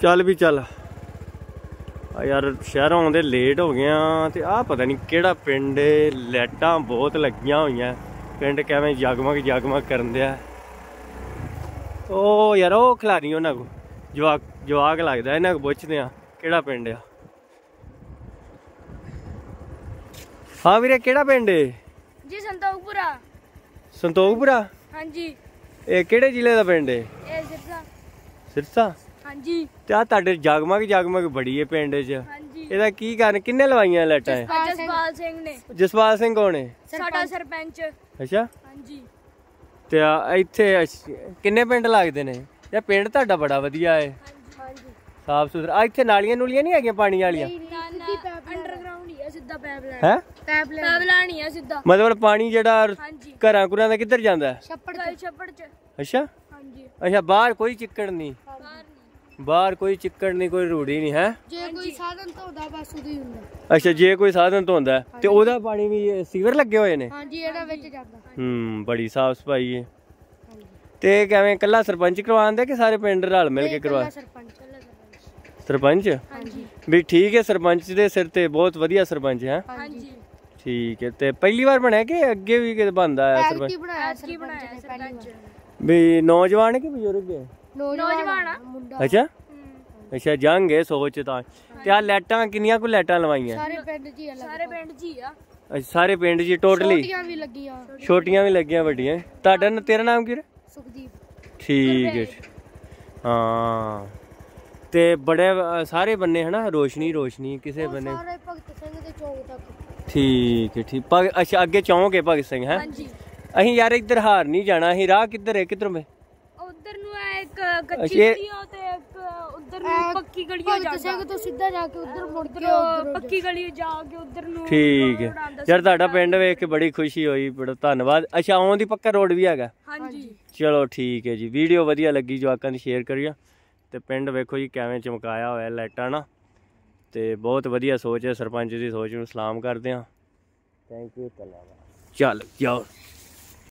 ਚੱਲ ਵੀ ਚੱਲ यार शहरों आउंदे लेट हो गए तो आ पता नहीं केड़ा पिंड लाइटां बहुत लगियां हुई पिंड किवें जगमग जगमग करन दिया ओ यार ओ खिलारी उन्हां को जवाक लगदा इन्हां को पुछदे आ केड़ा पिंड आ। हाँ वीरे केड़ा पिंड है जी? संतोखपुरा। संतोखपुरा? हाँ जी। ये केड़े जिले दा पिंड है? ए सिरसा। सिरसा? हाँ जी। ते आ तुहाडे जगमग जगमग बड़ी है पिंड च। हाँ जी। ਇਹਦਾ ਕੀ ਕਾਰਨ ਕਿੰਨੇ ਲਵਾਈਆਂ ਲਾਈਟਾਂ? ਜਸਪਾਲ ਸਿੰਘ ਨੇ। ਜਸਪਾਲ ਸਿੰਘ ਕੌਣ ਹੈ? ਸਾਡਾ ਸਰਪੰਚ। ਅੱਛਾ ਹਾਂਜੀ। ਤੇ ਇੱਥੇ ਕਿੰਨੇ ਪਿੰਡ ਲੱਗਦੇ ਨੇ? ਇਹ ਪਿੰਡ ਤੁਹਾਡਾ ਬੜਾ ਵਧੀਆ ਹੈ। ਹਾਂਜੀ। ਸਾਫ ਸੁਥਰਾ। ਇੱਥੇ ਨਾਲੀਆਂ ਨੂਲੀਆਂ ਨਹੀਂ ਹੈਗੀਆਂ ਪਾਣੀ ਵਾਲੀਆਂ? ਅੰਡਰਗਰਾਉਂਡ ਹੀ ਆ ਸਿੱਧਾ ਪਾਈਪਲਾਈਨ। ਹੈ ਪਾਈਪਲਾਈਨ ਹੀ ਆ ਸਿੱਧਾ। ਮਤਲਬ ਪਾਣੀ ਜਿਹੜਾ ਘਰਾਂ ਘੁਰਾਂ ਦਾ ਕਿੱਧਰ ਜਾਂਦਾ? ਛੱਪੜ ਚ। ਅੱਛਾ। ਹਾਂਜੀ। ਅੱਛਾ ਬਾਹਰ ਕੋਈ ਚਿੱਕੜ ਨਹੀਂ? बाहर कोई चिक्कड़ नहीं कोई रूढ़ी नहीं है। जे कोई साधन धोदा बस उदी हुंदा। अच्छा जे कोई साधन धोंदा ते ओदा पानी भी सीवर लगे हुए ने? हां जी एड़ा विच जांदा। बड़ी साफ सफाई है। ते किवें कल्ला सरपंच करवांदे कि सारे पिंड रल मिल के करवा? सरपंच? हां जी। भी ठीक है सरपंच दे सिर ते बहुत वधिया सरपंच है। हां जी। ठीक है ते पहली बार बनया कि अगे भी किते बनदा है सरपंच? की बनाया सरपंच। भी नौजवान है कि बजुर्ग है? नौजवान अच्छा अच्छा जंग है सोच ता ते आ लाइटां किन्नियां को लाइटां लवाईयां? सारे पिंड जी आ। सारे पिंड जी आ। अच्छा सारे पिंड जी टोटली? छोटियां भी लगियां। छोटियां भी लगियां वड्डियां। ताड़ा तेरा नाम की? सुखदीप। ठीक है। हाँ ते बड़े सारे बन्ने है ना रोशनी रोशनी किसे बन्ने? सारे भगत सिंह दे चौक तक। ठीक है ठीक। अच्छा अगे चौक है भगत सिंह है? हां जी। अहीं यार इधर हार नहीं जाना अहीं राह किधर है किधरों में? उधर नु एक कच्ची गलियां ते एक उधर नु पक्की गलियां जाके तो सीधा जाके उधर मुड़ के उधर पक्की गली जाके उधर नु। ठीक है यार तुहाडा पिंड वेख के बड़ी खुशी हुई बड़ा धन्यवाद। अच्छा आउं दी पक्का रोड भी हैगा? हां जी। चलो ठीक है जी वीडियो वधिया लगी जवाकां दी शेयर करियो ते पिंड वेखो जी किवें चमकाया होया लाइटां ना ते बहुत वधिया सोच है सरपंच दी सोच नूं सलाम करदे हां। Thank you. चल जाओ।